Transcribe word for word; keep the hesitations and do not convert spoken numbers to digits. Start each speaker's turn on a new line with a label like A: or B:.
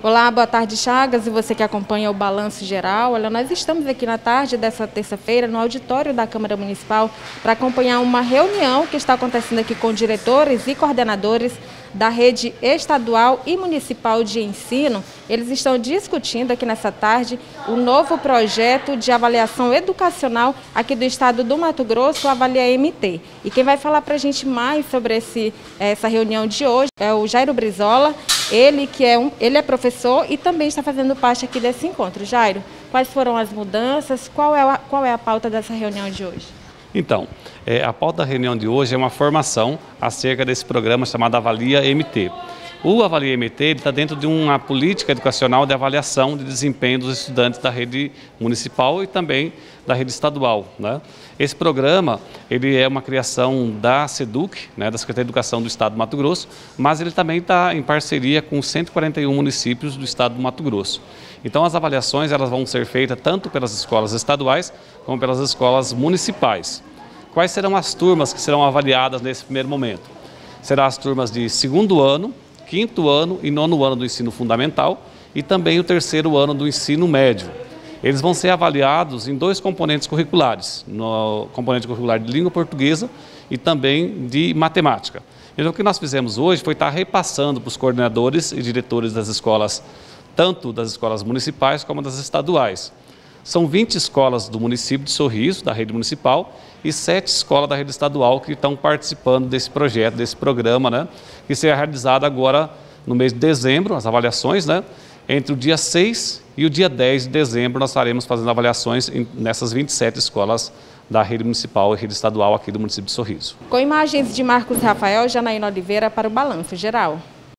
A: Olá, boa tarde, Chagas, e você que acompanha o Balanço Geral. Olha, nós estamos aqui na tarde dessa terça-feira no auditório da Câmara Municipal para acompanhar uma reunião que está acontecendo aqui com diretores e coordenadores da rede estadual e municipal de ensino. Eles estão discutindo aqui nessa tarde o novo projeto de avaliação educacional aqui do estado do Mato Grosso, o Avalia M T. E quem vai falar para a gente mais sobre esse, essa reunião de hoje é o Jairo Brizola. Ele que é, um, ele é professor e também está fazendo parte aqui desse encontro. Jairo, quais foram as mudanças? Qual é a, qual é a pauta dessa reunião de hoje?
B: Então, é, a pauta da reunião de hoje é uma formação acerca desse programa chamado Avalia M T. O Avalia M T está dentro de uma política educacional de avaliação de desempenho dos estudantes da rede municipal e também da rede estadual, né? Esse programa ele é uma criação da SEDUC, né, da Secretaria de Educação do Estado do Mato Grosso, mas ele também está em parceria com cento e quarenta e um municípios do Estado do Mato Grosso. Então as avaliações elas vão ser feitas tanto pelas escolas estaduais como pelas escolas municipais. Quais serão as turmas que serão avaliadas nesse primeiro momento? Serão as turmas de segundo ano, quinto ano e nono ano do ensino fundamental e também o terceiro ano do ensino médio. Eles vão ser avaliados em dois componentes curriculares, no componente curricular de língua portuguesa e também de matemática. Então o que nós fizemos hoje foi estar repassando para os coordenadores e diretores das escolas, tanto das escolas municipais como das estaduais. São vinte escolas do município de Sorriso, da rede municipal, e sete escolas da rede estadual que estão participando desse projeto, desse programa, né, que será realizado agora no mês de dezembro, as avaliações, né, entre o dia seis e o dia dez de dezembro nós estaremos fazendo avaliações nessas vinte e sete escolas da rede municipal e rede estadual aqui do município de Sorriso.
A: Com imagens de Marcos Rafael, Janaína Oliveira para o Balanço Geral.